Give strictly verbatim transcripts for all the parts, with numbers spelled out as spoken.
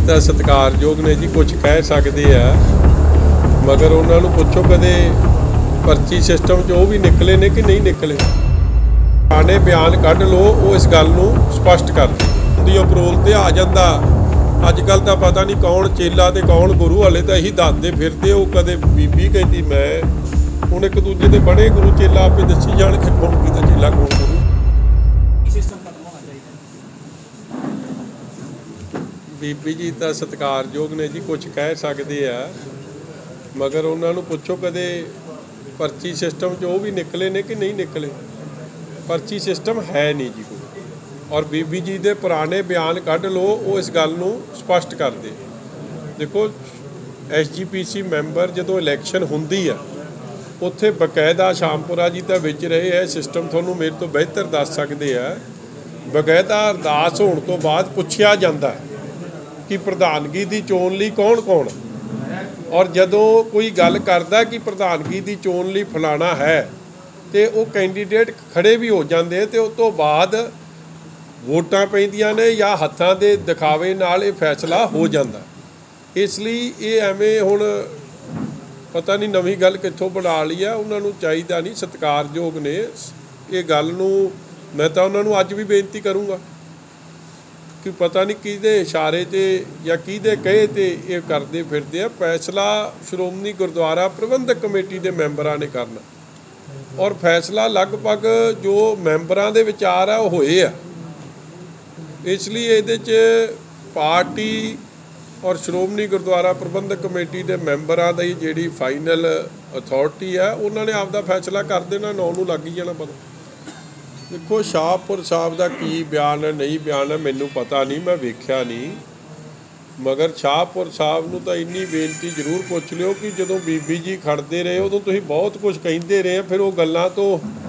ਤਾਂ ਸਤਿਕਾਰਯੋਗ ਨੇ जी, कुछ कह सकते आ मगर उन्होंने पुछो कदे पर्ची सिस्टम च वो भी निकले ने कि नहीं निकले। आने बयान कढ़ लो वो इस गल नूं स्पष्ट कर दी अपरोल ते आ जाता। अजकल तो पता नहीं कौन चेला ते कौन गुरु, हले तो यही दसदे फिरदे। वो कदे बीबी कहती मैं हुण एक दूजे दे बड़े गुरु चेला आपे दसी जाण कि कौन कीता चेला कौन गुरु। बीबी जी तो सत्कारयोग ने जी, कुछ कह सकते आ मगर उन्होंने पुछो कदे पर्ची सिस्टम च वो भी निकले ने कि नहीं निकले। पर्ची सिस्टम है नहीं जी कोई, और बीबी जी दे पुराने बयान कढ़ लो वो इस गल नूं स्पष्ट कर दे। देखो S G P C member जो इलैक्शन हुंदी आ उत्थे बकायदा शामपुरा जी तो विच रहे है, सिस्टम तुहानूं मेरे तो बेहतर दस सकते आ। बकायदा अरदास होने तो बाद पुछया जाता है कि प्रधानगी की चोन लई कौन कौन, और जदों कोई गल करदा कि प्रधानगी की चोन लई फलाना है तो वो कैंडीडेट खड़े भी हो जाते हैं, तो उस तो बाद वोटां पैंदियां ने या हत्थां दे दिखावे नाल ये फैसला हो जाता। इसलिए ये एवें हुण पता नहीं नवीं गल कित्थों बना ली है, उन्होंने चाहिदा नहीं। सत्कारयोग ने ये गल नूं मैं तो उन्होंने अज भी बेनती करूँगा कि पता नहीं किहदे इशारे ते या किहदे कहे ते ये करते फिरदे आ। फैसला श्रोमणी गुरुद्वारा प्रबंधक कमेटी के मैंबरां ने करना, और फैसला लगभग जो मैंबरां दे विचार आ होए आ। इसलिए इहदे च पार्टी और श्रोमणी गुरुद्वारा प्रबंधक कमेटी के मैंबरां दी जिहड़ी फाइनल अथॉरिटी है उन्होंने आपदा फैसला कर देना, नौ नूं लग ही जाना पता। देखो शाहपुर साहब का की बयान है नहीं बयान है मैनू पता नहीं, मैं वेख्या नहीं, मगर शाहपुर साहब नूं तां इन्नी बेनती जरूर पुछ लिओ कि जदों बीबी जी खड़ते रहे उदों तुसीं बहुत कुछ कहिंदे रहे, फिर वो गल्लां तो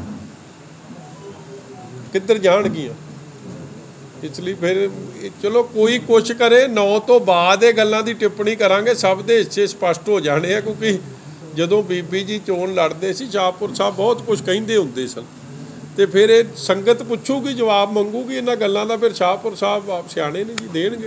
किधर जाणगियां। इसलिए फिर चलो कोई कुछ करे, नौ तो बाद ये गल्लां दी टिप्पणी करांगे, सब दे हिस्से स्पष्ट हो जाने हैं। क्योंकि जदों बीबी जी चोण लड़ते सी शाहपुर साहब बहुत कुछ कहिंदे हुंदे सन, तो फिर ये संगत पुछूगी जवाब मंगूगी इन्हां गल्लां दा, फिर शाहपुर साहब आप सियाणे ने जी देणगे।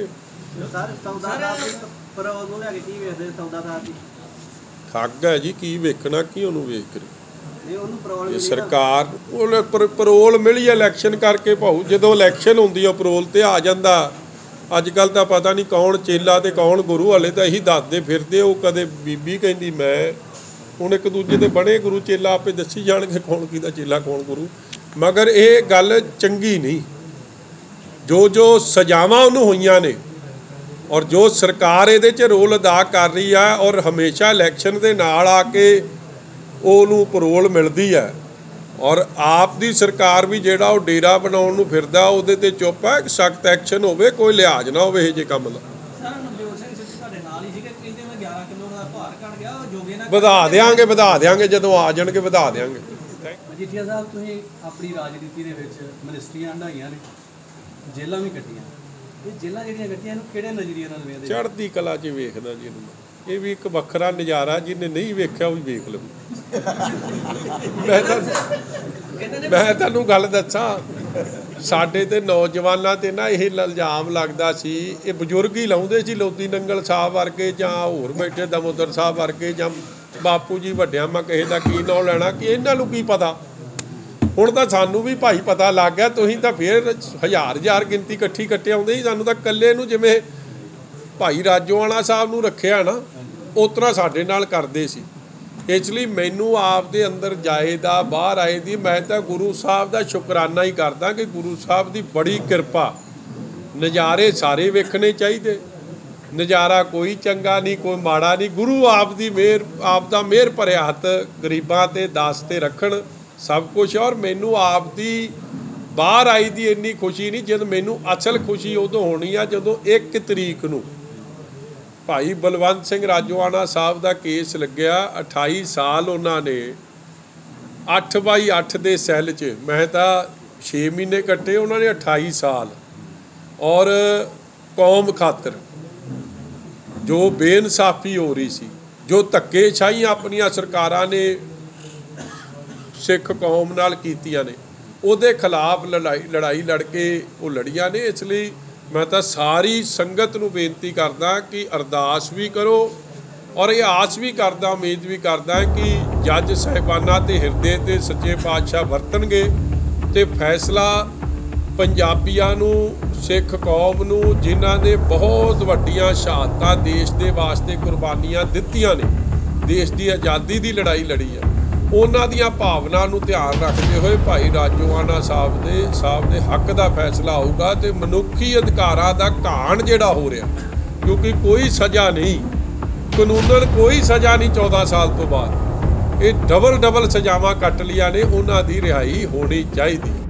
ठग है जी, की वेखना की उहनूं वेख करी ये सरकार वो परोल मिली इलैक्शन करके भाऊ, जो इलैक्शन होंदी है परोल ते आ जाता। अजकल तो पता नहीं कौन चेला ते कौन गुरु, हले तो यही दसदे फिरदे। वो कदे बीबी कहती मैं हुण एक दूजे दे बड़े गुरु चेला आपे दसी जाणगे कौन कीता चेला कौन गुरु। मगर ये गल चंगी नहीं, जो जो सजावां उन्होंने होईयां ने और जो सरकार ये रोल अदा कर रही है, और हमेशा इलैक्शन के नाल आके ਉਹਨੂੰ ਪਰੋਲ ਮਿਲਦੀ ਹੈ, और आप दी सरकार भी ਜਿਹੜਾ ਉਹ ਡੇਰਾ ਬਣਾਉਣ ਨੂੰ ਫਿਰਦਾ ਉਹਦੇ ਤੇ ਚੁੱਪ ਹੈ। ਸਖਤ ਐਕਸ਼ਨ ਹੋਵੇ, ਕੋਈ ਲਿਹਾਜ਼ ਨਾ ਹੋਵੇ ਇਹ ਜੇ ਕੰਮ ਦਾ। ਵਧਾ ਦਿਆਂਗੇ ਵਧਾ ਦਿਆਂਗੇ ਜਦੋਂ ਆ ਜਾਣਗੇ ਵਧਾ ਦਿਆਂਗੇ। ਮਜੀਠੀਆ ਸਾਹਿਬ ਤੁਸੀਂ ਆਪਣੀ ਰਾਜਨੀਤੀ ਦੇ ਵਿੱਚ ਮਿਨਿਸਟਰੀਆਂ ਹੰਢਾਈਆਂ ਨੇ, ਜੇਲਾਂ ਵੀ ਕੱਟੀਆਂ, ਇਹ ਜੇਲਾਂ ਜਿਹੜੀਆਂ ਕੱਟੀਆਂ ਇਹਨੂੰ ਕਿਹੜੇ ਨਜ਼ਰੀਏ ਨਾਲ ਵੇਖਦੇ? ਚੜ੍ਹਦੀ ਕਲਾ 'ਚ ਵੇਖਦਾ ਜੀ ਇਹਨੂੰ, ਇਹ ਵੀ ਇੱਕ ਵੱਖਰਾ ਨਜ਼ਾਰਾ, ਜਿਹਨੇ ਨਹੀਂ ਵੇਖਿਆ ਉਹ ਵੀ ਵੇਖ ਲਵੇ। ਮੈਂ ਤਾਂ ਮੈਂ ਤੁਹਾਨੂੰ ਗੱਲ ਦੱਸਾਂ, ਸਾਡੇ ਤੇ ਨੌਜਵਾਨਾਂ ਤੇ ਨਾ ਇਹ ਇਲਜ਼ਾਮ ਲੱਗਦਾ ਸੀ, ਇਹ ਬਜ਼ੁਰਗ ਹੀ ਲਾਉਂਦੇ ਸੀ, ਲੋਧੀ ਨੰਗਲ ਸਾਹਿਬ ਵਰਗੇ ਜਾਂ ਹੋਰ ਬੈਠੇ ਦਮੋਦਰ ਸਾਹਿਬ ਵਰਗੇ ਜਾਂ ਬਾਪੂ ਜੀ ਵੱਡਿਆਂ, ਮੈਂ ਕਿਸੇ ਦਾ ਕੀ ਨਾਂ ਲੈਣਾ ਕਿ ਇਹਨਾਂ ਨੂੰ ਕੀ ਪਤਾ। ਹੁਣ ਤਾਂ ਸਾਨੂੰ ਵੀ ਭਾਈ ਪਤਾ ਲੱਗ ਗਿਆ, ਤੁਸੀਂ ਤਾਂ ਫਿਰ ਹਜ਼ਾਰ ਹਜ਼ਾਰ ਗਿਣਤੀ ਇਕੱਠੀ ਕੱਟੇ ਆਉਂਦੇ ਸੀ, ਸਾਨੂੰ ਤਾਂ ਇਕੱਲੇ ਨੂੰ ਜਿਵੇਂ ਭਾਈ ਰਾਜੋਆਣਾ ਸਾਹਿਬ ਨੂੰ ਰੱਖਿਆ ਨਾ ਉਸ ਤਰ੍ਹਾਂ ਸਾਡੇ ਨਾਲ ਕਰਦੇ ਸੀ। ਇਸ ਲਈ ਮੈਨੂੰ ਆਪ ਦੇ ਅੰਦਰ ਜਾਏ ਦਾ ਬਾਹਰ ਆਏ ਦੀ ਮੈਂ ਤਾਂ ਗੁਰੂ ਸਾਹਿਬ ਦਾ ਸ਼ੁਕਰਾਨਾ ਹੀ ਕਰਦਾ ਕਿ ਗੁਰੂ ਸਾਹਿਬ ਦੀ ਬੜੀ ਕਿਰਪਾ। ਨਜ਼ਾਰੇ ਸਾਰੇ ਵੇਖਣੇ ਚਾਹੀਦੇ, ਨਜ਼ਾਰਾ ਕੋਈ ਚੰਗਾ ਨਹੀਂ ਕੋਈ ਮਾੜਾ ਨਹੀਂ। ਗੁਰੂ ਆਪ ਦੀ ਮਿਹਰ, ਆਪ ਦਾ ਮਿਹਰ ਭਰਿਆ ਹੱਥ ਗਰੀਬਾਂ ਤੇ ਦਾਸ ਤੇ ਰੱਖਣ ਸਭ ਕੁਛ। ਔਰ ਮੈਨੂੰ ਆਪ ਦੀ ਬਾਹਰ ਆਈ ਦੀ ਇੰਨੀ ਖੁਸ਼ੀ ਨਹੀਂ, ਜਦ ਮੈਨੂੰ ਅਸਲ ਖੁਸ਼ੀ ਉਦੋਂ ਹੋਣੀ ਆ ਜਦੋਂ ਇੱਕ ਤਰੀਕ ਨੂੰ ਭਾਈ ਬਲਵੰਤ ਸਿੰਘ ਰਾਜੋਆਣਾ ਸਾਹਿਬ ਦਾ ਕੇਸ ਲੱਗਿਆ। ਅਠਾਈ ਸਾਲ ਉਹਨਾਂ ਨੇ ਅੱਠ ਬਾਈ ਅੱਠ ਦੇ ਸੈੱਲ 'ਚ, ਮੈਂ ਤਾਂ ਛੇ ਮਹੀਨੇ ਕੱਟੇ, ਉਹਨਾਂ ਨੇ ਅਠਾਈ ਸਾਲ। ਔਰ ਕੌਮ ਖਾਤਰ ਜੋ ਬੇਇਨਸਾਫੀ ਹੋ ਰਹੀ ਸੀ, ਜੋ ਧੱਕੇਸ਼ਾਹੀਆਂ ਆਪਣੀਆਂ ਸਰਕਾਰਾਂ ਨੇ ਸਿੱਖ ਕੌਮ ਨਾਲ ਕੀਤੀਆਂ ਨੇ, ਉਹਦੇ ਖਿਲਾਫ ਲੜਾਈ ਲੜਾਈ ਲੜ ਕੇ ਉਹ ਲੜੀਆਂ ਨੇ। ਇਸ ਲਈ मैं तो सारी संगत नूं बेनती करदा कि अरदास भी करो और ये आस भी करदा, उम्मीद भी करदा कि जज साहिबाना ते हिरदे ते सच्चे पातशाह वरतणगे ते फैसला पंजाबियां नूं, सिख कौम नूं, जिन्हां ने बहुत वड्डियां शहादतां देश दे वास्ते कुर्बानियां दित्तियां ने, देश की आज़ादी की लड़ाई लड़ी है, उन्हां दियां भावना नूं ध्यान रखते हुए भाई राजोआना साहब दे साहब दे हक का फैसला होगा तो मनुखी अधिकारां दा घाण जिहड़ा हो रहा, क्योंकि कोई सज़ा नहीं, कानूनन कोई सज़ा नहीं चौदह साल तो बाद, ये डबल डबल सज़ावां कट लिया ने, उन्हां दी रिहाई होनी चाहिए।